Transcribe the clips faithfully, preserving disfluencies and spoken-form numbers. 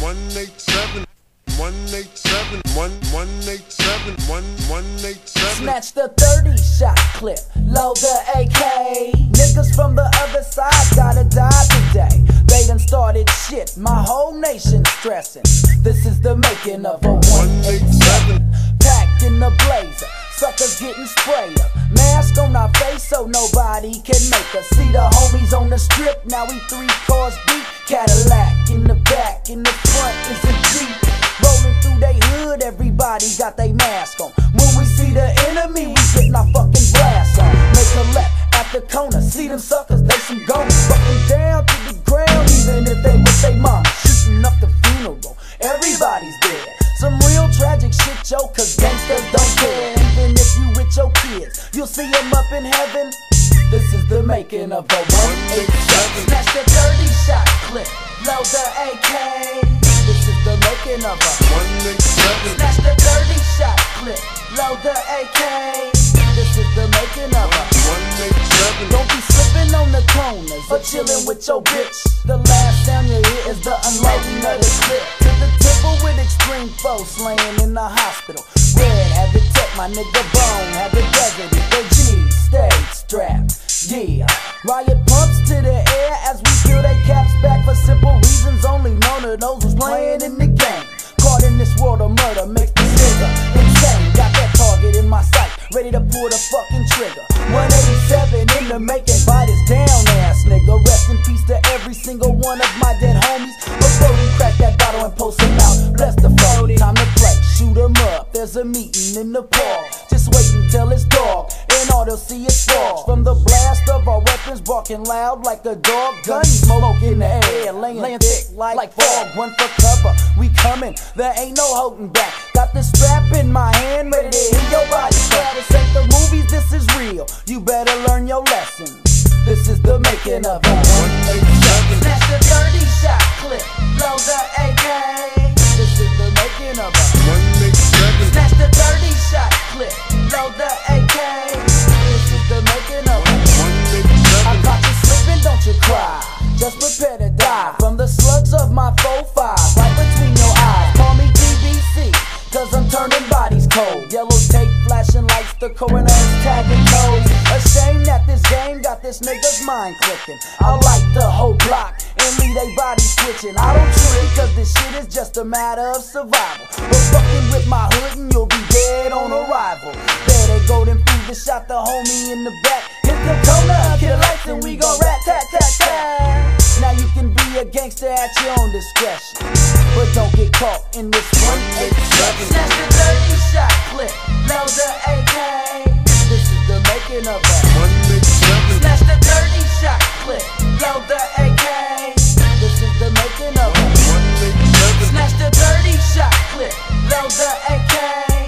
one eight seven, one eight seven, one one eight seven, one one eight seven. Snatch the thirty shot clip, load the A K. Niggas from the other side gotta die today. They done started shit, my whole nation's stressing. This is the making of a one eight seven. Packed in the blazer, suckers getting sprayed up. Mask on our face so nobody can make us see the homies on the strip. Now we three cars deep. Cadillac in the back, in the front is a Jeep. Rolling through they hood, everybody got they mask on. When we see the enemy, we getting our fucking blast on. Make a left at the corner, see them suckers, they some goners. Fucking down to the ground, even if they with they mama. Shooting up the funeral, everybody's dead. Some real tragic shit, yo, cause gangsters don't care. Even if you with your kids, you'll see them up in heaven. This is the making of a one eight seven. Snatch the thirty shot clip, load the A K. This is the making of a one eight seven. Snatch the thirty shot clip, load the A K. This is the making of a one eight seven. Don't be slipping on the corners or chilling with your bitch. The last sound you hear is the unloading of the clip. To the temple with extreme foes laying in the hospital. Red had to tech my nigga Bone, had the desert, the G stayed strapped. Yeah, riot pumps to the air as we peel they caps back for simple reasons only known to those who's playing in the game. Caught in this world of murder makes the nigga insane. Got that target in my sight, ready to pull the fucking trigger. one eighty-seven in the making, bite this down ass nigga. Rest in peace to every single one of my dead homies. Before we crack that bottle and post them out, bless the phone. Time to play, shoot 'em up. There's a meeting in the park. Just wait until it's dark, and all they'll see is fog. From the blast of our weapons, barking loud like a dog. Gun smoke in the air, laying, laying thick like, like fog. One for cover, we coming, there ain't no holding back. Got the strap in my hand, ready to hit your body. This ain't the movies, this is real. You better learn your lesson. This is the making of a one eight seven. Snatch the thirty shot clip, load the A K. This is the making of a one eight seven. Snatch the thirty shot clip, load the A K. This is the making of a one eight seven. I caught you slipping, don't you cry. Just prepare to die from the slugs of my four five right between your eyes. Call me T B C, cause I'm turning bodies cold. Yellow tape, flashing lights, the coroner's tagging toes. Ashamed that this game got this nigga's mind clicking. I like the whole block and leave they body switching. I don't trip cause this shit is just a matter of survival. But fucking with my hood and you'll be dead on arrival. There they go, them fools that shot the homie in the back. Hit the corner, kill the lights and we gon' rat tat tat tat. Now you can be a gangster at your own discretion, but don't get caught in this one eight seven. Snatch the thirty shot clip, load the A K. This is the making of a one eight seven. Snatch the thirty shot clip, load the A K. This is the making of a one eight seven. Snatch the thirty shot clip, load the A K.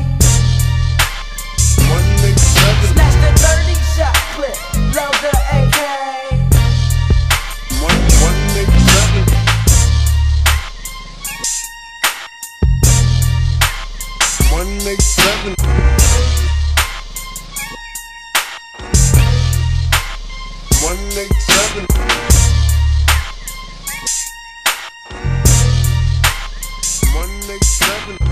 one eight seven. Snatch the thirty shot clip, load the A K. one eight seven. one eight seven. one eight seven. one eight seven.